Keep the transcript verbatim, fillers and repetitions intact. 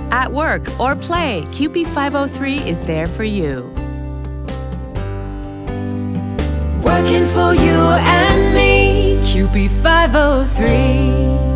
At work or play, C U P E five oh three is there for you. Working for you and me, C U P E five oh three.